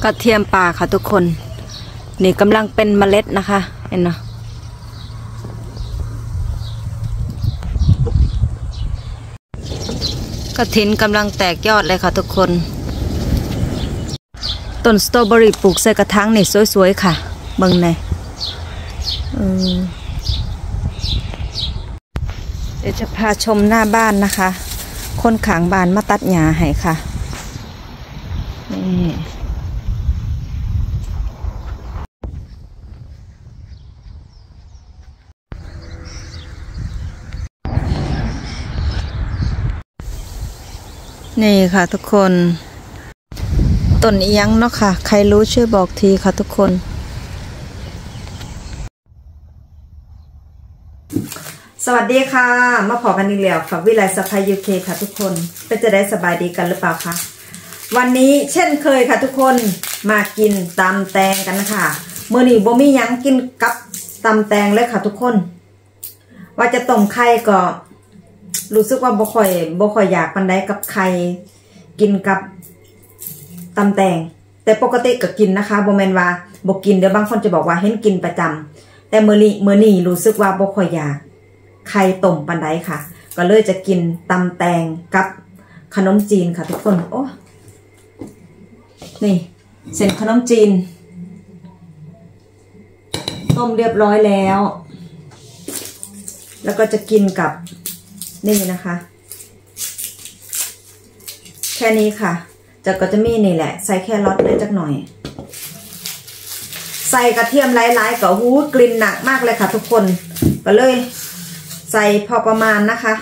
กระเทียมป่าค่ะทุกคนนี่กำลังเป็นเมล็ดนะคะเห็นเนาะกระถินกำลังแตกยอดเลยค่ะทุกคนต้นสตรอเบอรี่ปลูกใส่กระถางนี่สวยๆค่ะเบิ่งในเดี๋ยวจะพาชมหน้าบ้านนะคะคนขางบ้านมาตัดหญ้าให้ค่ะนี่ค่ะทุกคนต้นอีหยังเนาะค่ะใครรู้ช่วยบอกทีค่ะทุกคนสวัสดีค่ะมาพอกันอีกแล้วกับวิไลสะพายยูเคค่ะทุกคนเป็นจะได้สบายดีกันหรือเปล่าคะวันนี้เช่นเคยค่ะทุกคนมากินตำแตงกันนะคะมื้อนี้บ่มีหยังกินกับตำแตงเลยค่ะทุกคนว่าจะต้มไข่ก็รู้สึกว่าบ่ค่อยอยากปานใดกับไข่กินกับตำแตงแต่ปกติก็กินนะคะบ่แม่นว่าบ่กินเดี๋ยวบางคนจะบอกว่าเห็นกินประจำแต่มื้อนี้รู้สึกว่าบ่ค่อยอยากไข่ต้มปานใดค่ะก็เลยจะกินตำแตงกับขนมจีนค่ะทุกคนโอ้นี่เส้นขนมจีนต้มเรียบร้อยแล้วแล้วก็จะกินกับนี่นะคะแค่นี้ค่ะก็จะมีนี่แหละใส่แครอทเลยจักหน่อยใส่กระเทียมหลายๆก็หูกลิ่นหนักมากเลยค่ะทุกคนก็เลยใส่พอประมาณนะคะ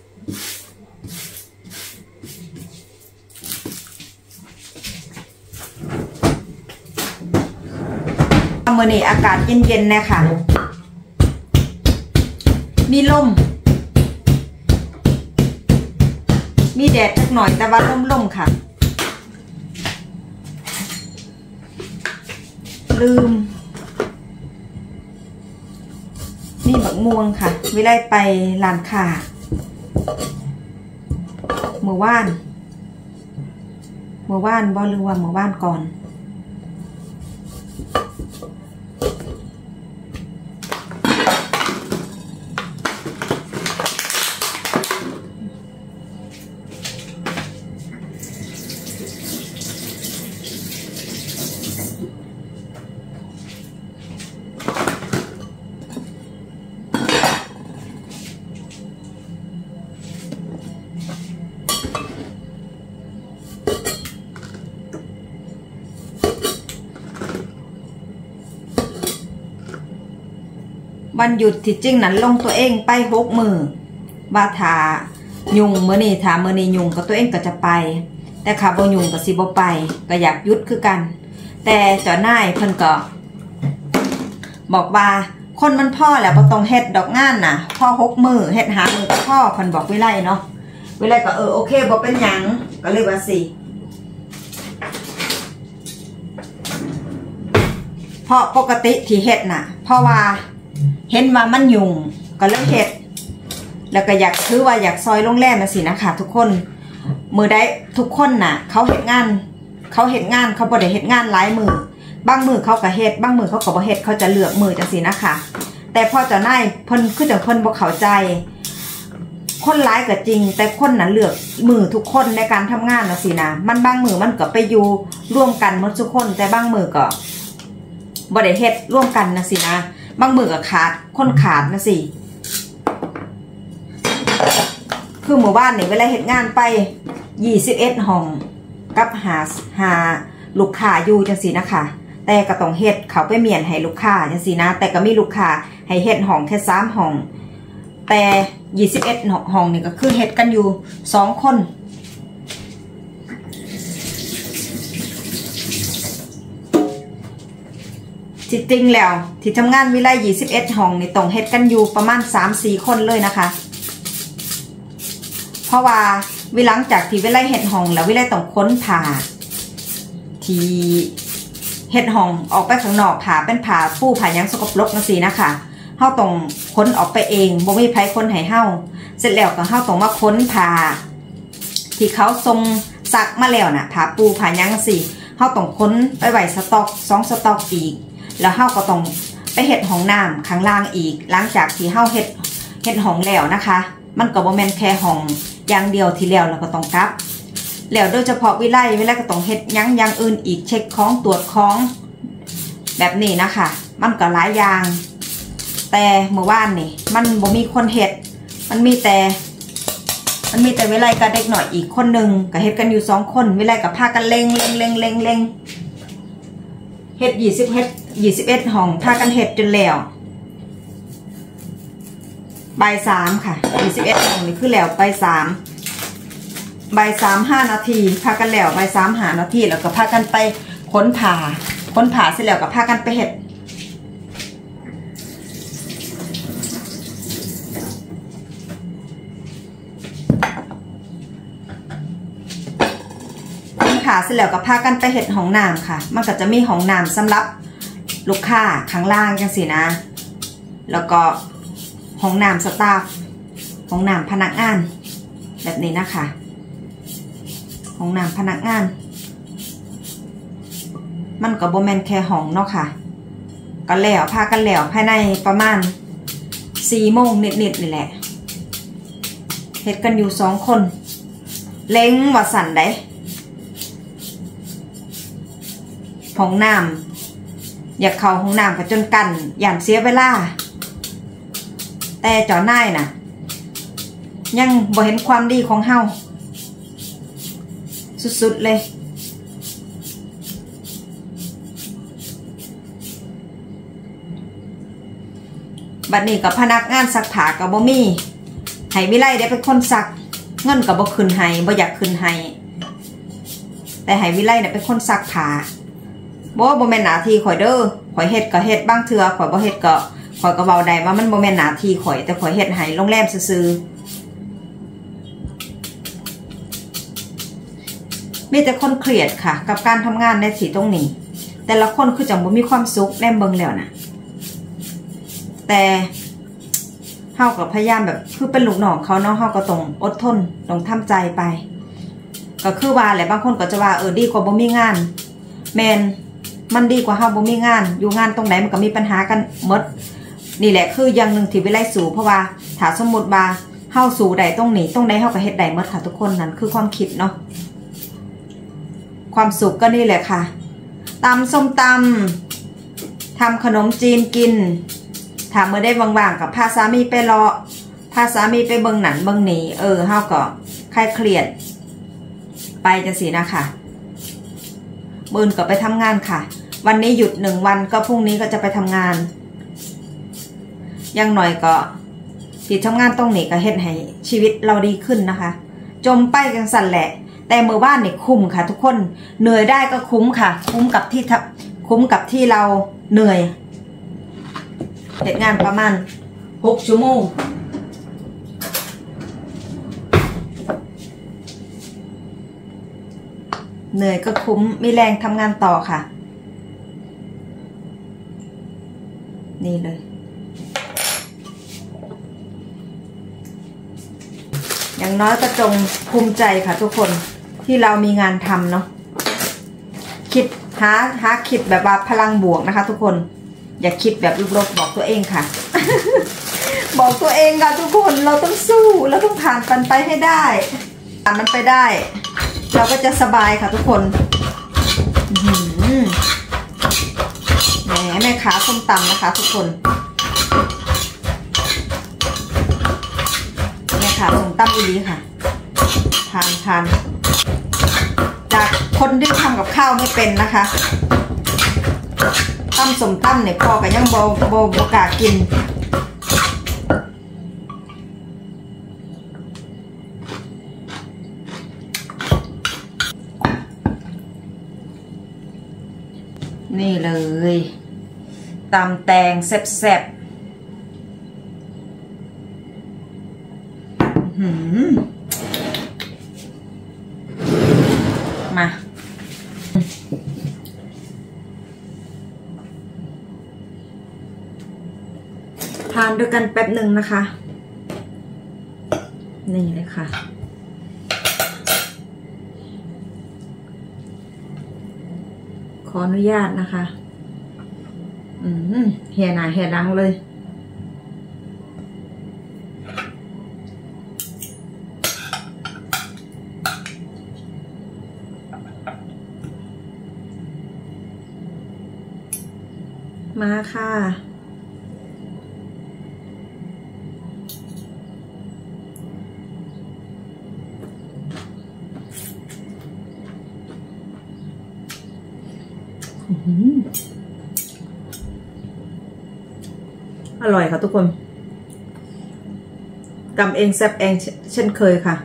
มื้อนี้อากาศเย็นๆนะคะมีลมมีแดดสักหน่อยแต่ว่าล่มๆค่ะลืมนี่บักม่วงค่ะวิไลไปร้านค้าเมื่อวานบ่หรือว่าเมื่อวานก่อนวันหยุดที่จริงนั้นลงตัวเองไป6 มื้อว่าถ้ายุงมื้อนี้ถ้ามื้อนี้ยุงก็ตัวเองก็จะไปแต่ถ้าบ่ยุงก็สิบ่ไปก็อยากหยุดคือกันแต่เจ้านายเพิ่นก็บอกว่าคนมันพ่อแล้วบ่ต้องเฮ็ดดอกงานน่ะพ่อ6 มื้อเฮ็ดหามื้อก็พ่อเพิ่นบอกวิไลเนาะวิไลก็โอเคบ่เป็นหยังก็เลยว่าสิเพราะปกติที่เฮ็ดน่ะเพราะว่าเห็นว่ามันยุ่งก็เลยเฮ็ดแล้วก็อยากถือว่าอยากซอยโรงแรมมาสินะคะทุกคนมือได้ทุกคนน่ะเขาเฮ็ดงานเขาบ่ได้เฮ็ดงานหลายมือบางมือเขาก็เฮ็ดบางมือเขาก็บ่เฮ็ดเขาจะเลือกมือจังซี่นะคะแต่พอเจ้านายเพิ่นคือจังเพิ่นบ่เข้าใจคนหลายก็จริงแต่คนน่ะเลือกมือทุกคนในการทำงานน่ะสินะมันบางมือมันก็ไปอยู่ร่วมกันหมดทุกคนแต่บางมือก็บ่ได้เฮ็ดร่วมกันนะสินะบางมือก็ขาดคนขาดนะสิคือหมู่บ้านนี่เวลาเฮ็ดงานไป21 ห้องกับหาลูกค้าอยู่จังซี่นะคะแต่ก็ต้องเฮ็ดเขาไปเมียนให้ลูกค้าจังซี่นะแต่ก็มีลูกค้าให้เฮ็ดห้องแค่3 ห้องแต่21 ห้องนี่ก็คือเฮ็ดกันอยู่2 คนที่จริงแล้วที่ทำงานวิไล21 ห้องนี่ต้องเฮ็ดกันอยู่ประมาณ 3-4 คนเลยนะคะเพราะว่าหลังจากที่วิไลเฮ็ดห้องแล้ววิไลต้องค้นผ่าที่เฮ็ดห้องออกไปข้างนอกผ่าเป็นผ่าปูผ่ายังสกปรกจังซี่นะคะเฮาต้องค้นออกไปเองบ่มีไผค้นให้เฮาเสร็จแล้วก็เฮาต้องมาค้นผ่าที่เขาทรงซักมาแล้วน่ะผ่าปูผ่ายังสิเฮาต้องค้นไปไหวสต็อก2 สต็อกอีกแล้วเฮาก็ต้องไปเฮ็ดห้องน้ำข้างล่างอีกหลังจากที่เฮาเฮ็ดห้องแล้วนะคะมันก็บ่แม่นแค่ห้องอย่างเดียวที่แล้วก็ต้องกลับแล้วโดยเฉพาะวิไลก็ต้องเฮ็ดอย่างอื่นอีกเช็คของตรวจของแบบนี้นะคะมันก็หลายอย่างแต่เมื่อวานนี่มันบ่มีคนเฮ็ดมันมีแต่วิไลกับเด็กหน่อยอีกคนหนึ่งก็เฮ็ดกันอยู่2 คนวิไลกับพากันเล็งเฮ็ด21 ห้องพากันเฮ็ดจนแล้วบ่าย 3ค่ะ21 ห้องนี่คือแล้วบ่าย 3บ่าย 3 5 นาทีพากันแล้วบ่าย 3 5 นาทีแล้วก็พากันไปค้นผ่าเสร็จแล้วก็พากันไปเฮ็ดค่ะเสร็จแล้วก็พากันไปเฮ็ดห้องน้ำค่ะมันก็จะมีห้องน้ำสำหรับลูกค้าข้างล่างจังสินะแล้วก็ห้องน้ำสตาฟห้องน้ำพนักงานแบบนี้นะคะห้องน้ำพนักงานมันก็บ่แม่นแค่ห้องเนาะค่ะก็แล้วพากันแล้วภายในประมาณ4 โมงนิดนี่แหละเฮ็ดกันอยู่2 คนเล้งว่าสั่นได้ห้องน้ำอยากเข้าห้องน้ำก็จนกันอย่างเสียเวลาแต่เจ้านายน่ะยังบ่เห็นความดีของเฮาสุดๆเลยบัดนี้กับพนักงานซักผ้ากับบ่มีให้วิไลได้เป็นคนซักเงินกับบ่ขึ้นให้บ่อยากขึ้นให้แต่ให้วิไลเนี่ยเป็นคนซักผ้าบ่แม่นหน้าที่ข่อยเด้อข่อยเฮ็ดก็เฮ็ดบางเทื่อข่อยบ่เฮ็ดก็ข่อยก็เว้าได้ว่ามันบ่แม่นหน้าที่ข่อยแต่ข่อยเฮ็ดให้โรงแรมซื่อๆมีแต่คนเครียดค่ะกับการทำงานในที่ตรงนี้แต่ละคนคือจังบ่มีความสุขแนมเบิ่งแล้วนะแต่เฮาก็พยายามแบบคือเป็นลูกน้องเขาเนาะเฮาก็ต้องอดทนต้องทำใจไปก็คือว่าแหละบางคนก็จะว่าดีกว่าบ่มีงานแม่นมันดีกว่าเฮาบ่มีงานอยู่งานตรงไหนมันก็มีปัญหากันหมดนี่แหละคืออย่างหนึ่งที่วิไลสู่เพราะว่าถ้าสมมติว่าเฮาสู่ใดตรงนี้ตรงไหนเฮาก็เฮ็ดได้หมดค่ะทุกคนนั่นคือความคิดเนาะความสุขก็นี่แหละค่ะตำส้มตำทำขนมจีนกินถ้าเมื่อได้ว่างๆกับพาสามีไปเลาะพาสามีไปเบิ่งหนังเบิ่งหนีเฮาก็คลายเครียดไปจังซี่นะคะมื้อก็ไปทำงานค่ะวันนี้หยุด1 วันก็พรุ่งนี้ก็จะไปทำงานอย่างหน่อยก็ที่ทำงานตรงนี้ก็เฮ็ดให้ชีวิตเราดีขึ้นนะคะจมไปกันสั่นแหละแต่เมื่อวานนี่คุ้มค่ะทุกคนเหนื่อยได้ก็คุ้มค่ะคุ้มกับที่เราเหนื่อยเฮ็ดงานประมาณ6 ชั่วโมงเหนื่อยก็คุ้มมีแรงทำงานต่อค่ะนี่เลยอย่างน้อยก็จงภูมิใจค่ะทุกคนที่เรามีงานทำเนาะคิดหาคิดแบบว่าพลังบวกนะคะทุกคนอย่าคิดแบบลบๆบอกตัวเองค่ะ บอกตัวเองค่ะทุกคนเราต้องสู้เราต้องผ่านมันไปให้ได้ผ่านมันไปได้เราก็จะสบายค่ะทุกคนแหมแม่ค้าส้มตำนะคะทุกคนแม่ค้าส้มตำดีค่ะทานจากคนที่ทำกับข้าวไม่เป็นนะคะตำส้มตำเนี่ยพ่อก็ยังโบกากินนี่เลยตำแตงแซ่บๆมาทานด้วยกันแป๊บหนึ่งนะคะนี่เลยค่ะขออนุญาตนะคะเฮียหนาเฮียดังเลยมาค่ะอร่อยค่ะทุกคนตำเองแซ่บเองเช่นเคยค่ะ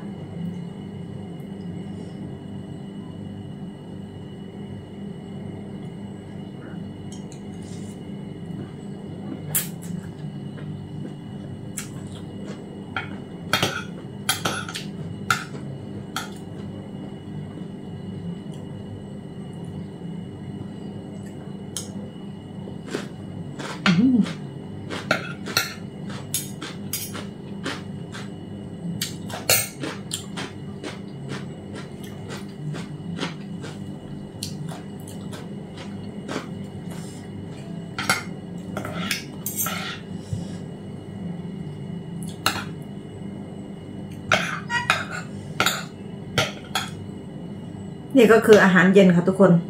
นี่ก็คืออาหารเย็นค่ะทุกคน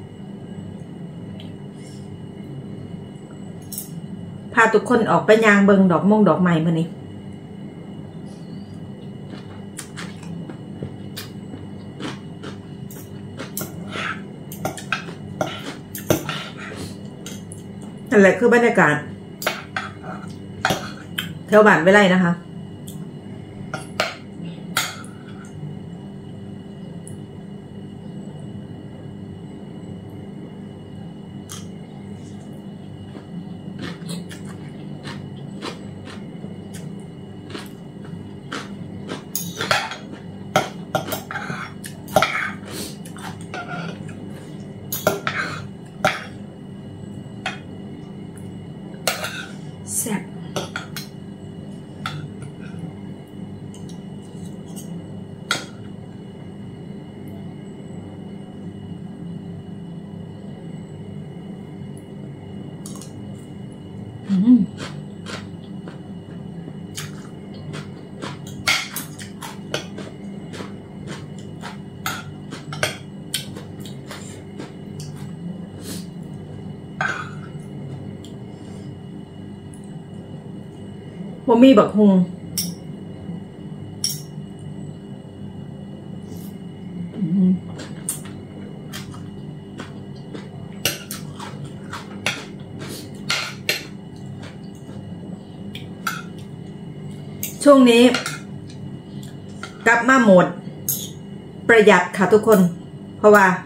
พาทุกคนออกไปยางเบิงดอกม่วงดอกไม้มานี่นั่นแหละคือบรรยากาศแถวบ้านไว้ไร่นะคะแซ่บบ่มีบักฮุงช่วงนี้กลับมาโหมดประหยัดค่ะทุกคนเพราะว่า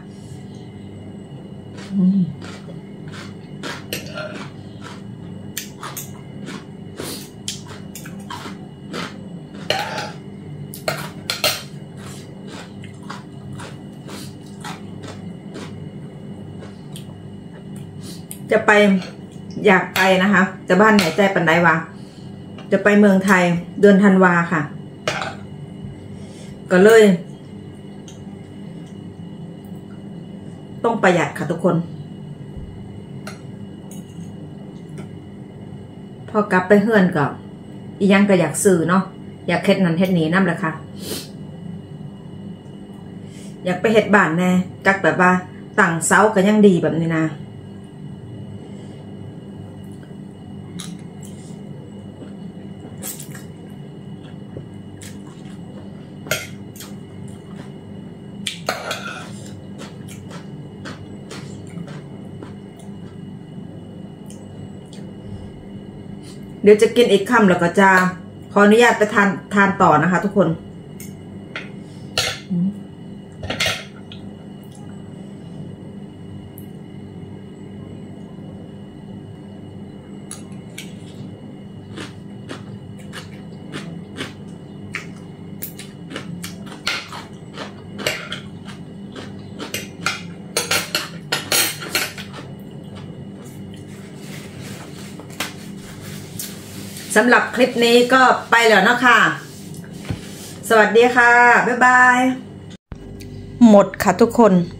จะไปอยากไปนะคะจะบ้านไหนใจปันไดวะจะไปเมืองไทยเดือนธันวาค่ะก็เลยต้องประหยัดค่ะทุกคนพอกลับไปเฮือนก็อียังก็อยากซื้อเนาะอยากเฮ็ดนั่นเฮ็ดนี้นั่นแหละค่ะอยากไปเฮ็ดบ้านแน่จักแบบว่าตั้งเสาก็ยังดีแบบนี้นะเดี๋ยวจะกินอีกคำแล้วก็จะขออนุญาตไปทานต่อนะคะทุกคนสำหรับคลิปนี้ก็ไปแล้วนะคะสวัสดีค่ะบ๊ายบายหมดค่ะทุกคน